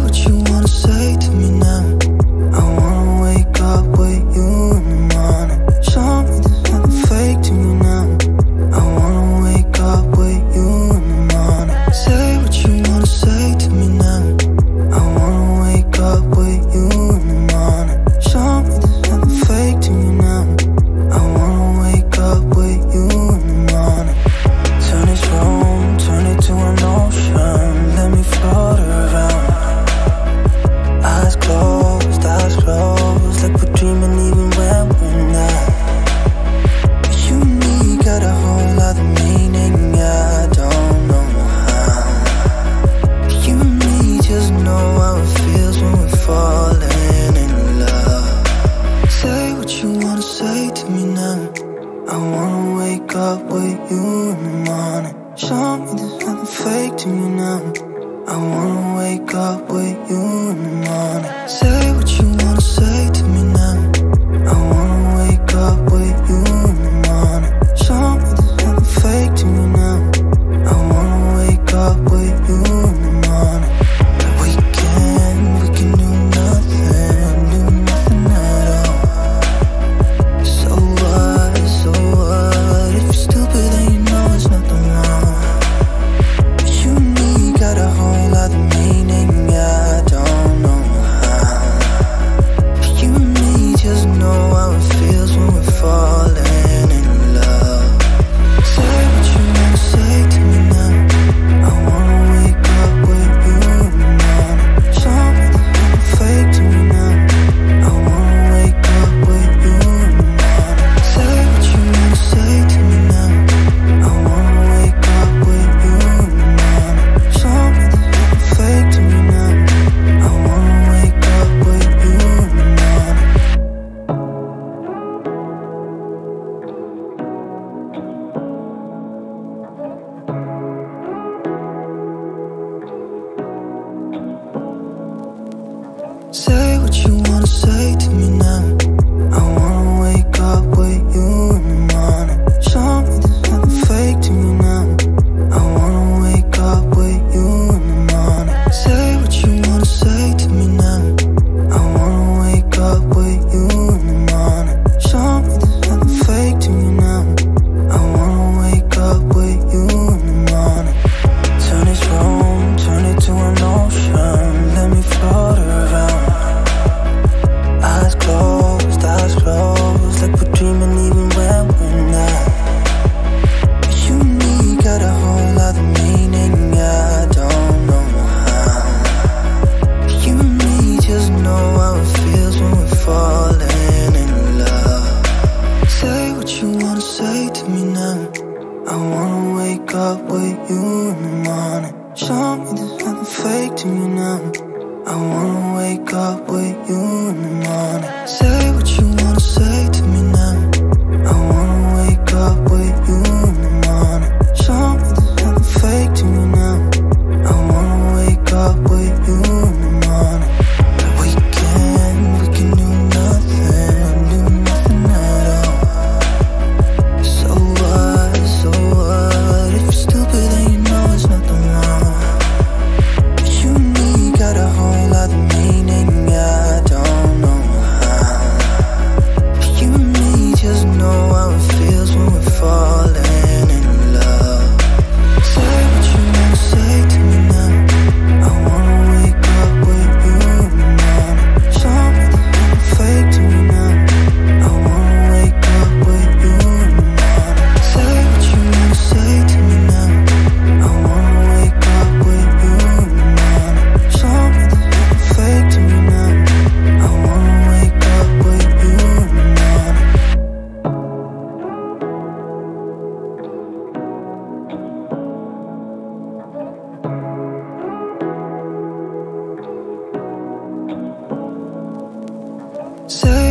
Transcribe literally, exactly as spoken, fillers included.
what you wanna say to me now. I wanna wake up with you in the morning. Show me there's nothing fake to me now. I wanna wake up with you in the morning. Say what you wanna say to me now. I wanna wake up with you in the morning. Show me there's nothing fake to me now. I wanna wake up with you in the morning. Turn this room, turn it to an ocean. Let me float around. Eyes closed, eyes closed, like we're dreaming even when we're not. You and me got a whole other meaning, I don't know how. You and me just know how it feels when we're falling in love. Say what you wanna say to me now. I wanna wake up with you in the morning. Show me there's nothing fake to me now. I wanna wake up with you in the morning. Say what you wanna say to me now. I wanna wake up with you in the morning. Show me there's nothing fake to me now. I wanna wake up with you in the morning. We can, we can do nothing, do nothing at all. So what, so what? If you're stupid then you know there's nothing wrong. You and me got a whole other meaning, I don't know how. You and me just know how it feels when we're falling in love. Say what you wanna say to me now. I wanna wake up with you in the morning. Show me there's nothing fake to me now. I wanna wake up with you in the morning. Say what you wanna say to me now. I wanna wake up with you in the morning. Show me there's nothing fake to me now. I wanna wake up with you in the morning. Say what you wanna say to me now. I wanna wake up with you in the morning. Show me there's nothing fake to me now. I wanna wake up with you in the morning. Say what you wanna say to me now. I wanna wake up with you in the morning. Show me there's nothing fake to me now. I wanna wake up with you in the morning. Turn this room, turn it to an ocean. Let me float around. Eyes closed, eyes closed, like we're dreaming even when we're not. You and me got a whole other meaning, I don't know how. You and me just know how it feels when we're falling in love. Say what you wanna say to me now. I wanna wake up with you in the morning. Show me there's nothing fake to me now. I wanna wake up with you in the morning. Say what you wanna say to me now. I wanna wake up with you in the morning. Show me there's nothing fake to me now. I wanna wake up with you in the morning. We can, we can do nothing, do nothing at all. So what, so what? If you're stupid then you know there's nothing wrong. You and me got a whole other meaning, I don't know how. You and me just know how it feels when we're falling in love. Say what you wanna say to me now. I wanna wake up with you in the morning. Show me there's nothing fake to me now. I wanna wake up with you in the morning. Say what you wanna say to me now. I wanna wake up with you in the morning. Show me there's nothing fake to me now. I wanna wake up with you in the morning. Say